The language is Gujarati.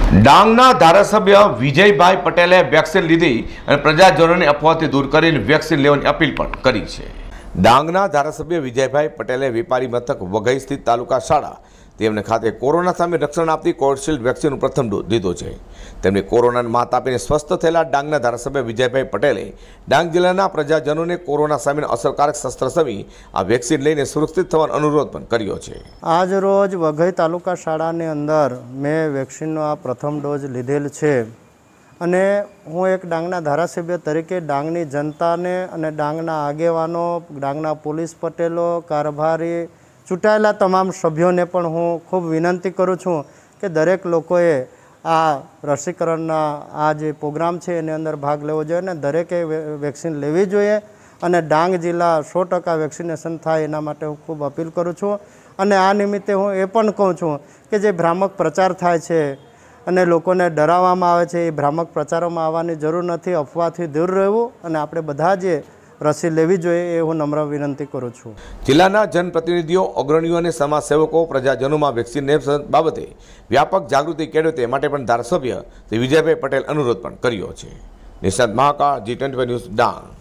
ડાંગના ધારાસભ્ય વિજયભાઈ પટેલે વેક્સિન લીધી અને પ્રજાજનોને અફવાથી દૂર કરીને વેક્સિન લેવાની અપીલ પણ કરી છે। ડાંગના ધારાસભ્ય વિજયભાઈ પટેલે વેપારી મથક વઘઈ સ્થિત તાલુકા શાળા તેમને ખાતે કોરોના સામે રક્ષણ આપતી કોવિશિલ્ડ વેક્સિનનો પ્રથમ ડોઝ લીધો છે। તેમણે કોરોનાને માત આપીને સ્વસ્થ થયેલા ડાંગના ધારાસભ્ય વિજયભાઈ પટેલે ડાંગ જિલ્લાના પ્રજાજનોને કોરોના સામેના અસરકારક શસ્ત્ર સમજી આ વેક્સિન લઈને સુરક્ષિત થવાનો અનુરોધ પણ કર્યો છે। આજ રોજ વઘઈ તાલુકા શાળાની અંદર મેં વેક્સિનનો આ પ્રથમ ડોઝ લીધેલ છે અને હું એક ડાંગના ધારાસભ્ય તરીકે ડાંગની જનતાને અને ડાંગના આગેવાનો, ડાંગના પોલીસ પટેલો, કારભારી, ચૂંટાયેલા તમામ સભ્યોને પણ હું ખૂબ વિનંતી કરું છું કે દરેક લોકોએ આ રસીકરણના આ જે પ્રોગ્રામ છે એની અંદર ભાગ લેવો જોઈએ અને દરેકે વેક્સિન લેવી જોઈએ અને ડાંગ જિલ્લા 100% વેક્સિનેશન થાય એના માટે હું ખૂબ અપીલ કરું છું। અને આ નિમિત્તે હું એ પણ કહું છું કે જે ભ્રામક પ્રચાર થાય છે અને લોકોને ડરાવવામાં આવે છે એ ભ્રામક પ્રચારોમાં આવવાની જરૂર નથી। અફવાથી દૂર રહેવું અને આપણે બધા જે રસી લેવી જોઈએ એ હું નમ્ર વિનંતી કરું છું। જિલ્લાના જનપ્રતિનિધિઓ, અગ્રણીઓ અને સમાજસેવકો પ્રજાજનોમાં વેક્સિન બાબતે વ્યાપક જાગૃતિ કેળવે તે માટે પણ ધારાસભ્ય શ્રી વિજયભાઈ પટેલ અનુરોધ પણ કર્યો છે। Nishant Mahakal, G20 news, Dang.